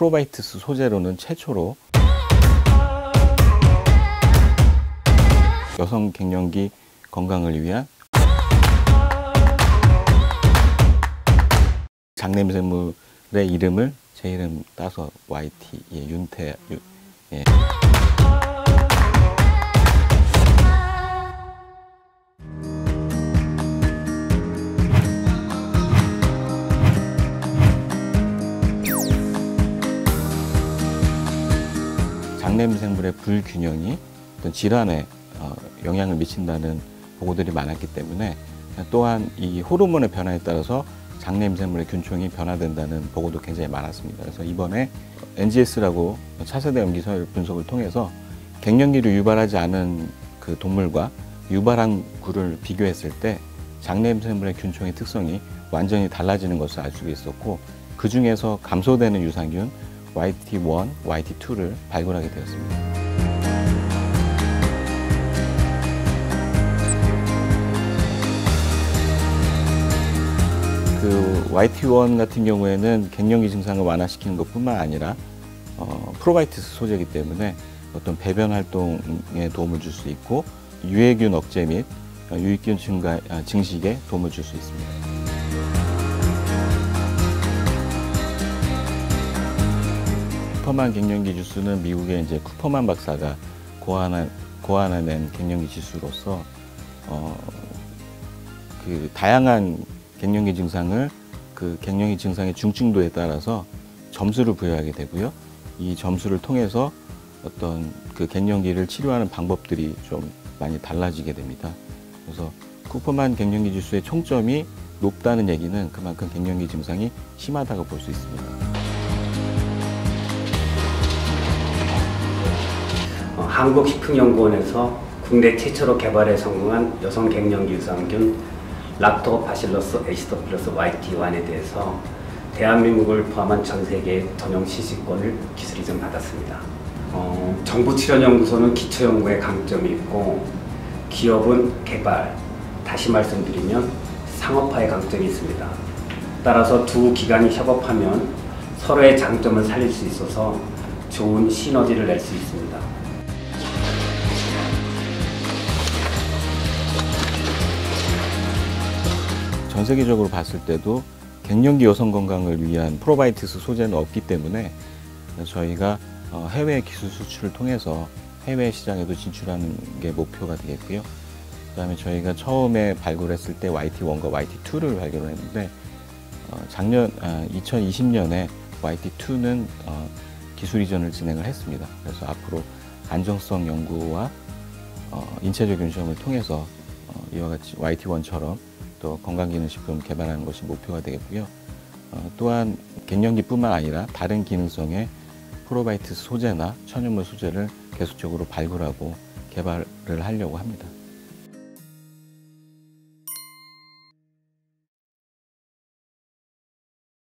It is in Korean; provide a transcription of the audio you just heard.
프로바이오티스 소재로는 최초로 여성 갱년기 건강을 위한 장냄새물의 이름을 제 이름 따서 YT, 예, 윤태, 예. 장냄생물의 불균형이 어떤 질환에 영향을 미친다는 보고들이 많았기 때문에, 또한 이 호르몬의 변화에 따라서 장냄생물의 균총이 변화된다는 보고도 굉장히 많았습니다. 그래서 이번에 NGS라고 차세대 염기설 분석을 통해서 갱년기를 유발하지 않은 그 동물과 유발한 굴을 비교했을 때 장냄생물의 균총의 특성이 완전히 달라지는 것을 알 수가 있었고, 그 중에서 감소되는 유산균 YT1, YT2를 발굴하게 되었습니다. 그 YT1 같은 경우에는 갱년기 증상을 완화시키는 것뿐만 아니라 프로바이오티스 소재이기 때문에 어떤 배변 활동에 도움을 줄 수 있고, 유해균 억제 및 유익균 증식에 도움을 줄 수 있습니다. 쿠퍼만 갱년기 지수는 미국의 이제 쿠퍼만 박사가 고안해낸 갱년기 지수로서 그 다양한 갱년기 증상을 그 갱년기 증상의 중증도에 따라서 점수를 부여하게 되고요. 이 점수를 통해서 어떤 그 갱년기를 치료하는 방법들이 좀 많이 달라지게 됩니다. 그래서 쿠퍼만 갱년기 지수의 총점이 높다는 얘기는 그만큼 갱년기 증상이 심하다고 볼 수 있습니다. 한국식품연구원에서 국내 최초로 개발에 성공한 여성 갱년기 유산균 락토바실러스 애시도필러스 YT1에 대해서 대한민국을 포함한 전 세계 전용 시식권을 기술 이전 받았습니다. 정부 출연연구소는 기초연구에 강점이 있고, 기업은 개발, 다시 말씀드리면 상업화에 강점이 있습니다. 따라서 두 기관이 협업하면 서로의 장점을 살릴 수 있어서 좋은 시너지를 낼 수 있습니다. 전 세계적으로 봤을 때도 갱년기 여성 건강을 위한 프로바이오티스 소재는 없기 때문에 저희가 해외 기술 수출을 통해서 해외 시장에도 진출하는 게 목표가 되겠고요. 그다음에 저희가 처음에 발굴했을 때 YT1과 YT2를 발견했는데, 작년 2020년에 YT2는 기술 이전을 진행을 했습니다. 그래서 앞으로 안정성 연구와 인체적인 시험을 통해서 이와 같이 YT1처럼 또 건강기능식품 개발하는 것이 목표가 되겠고요. 또한 갱년기뿐만 아니라 다른 기능성의 프로바이오티스 소재나 천연물 소재를 계속적으로 발굴하고 개발을 하려고 합니다.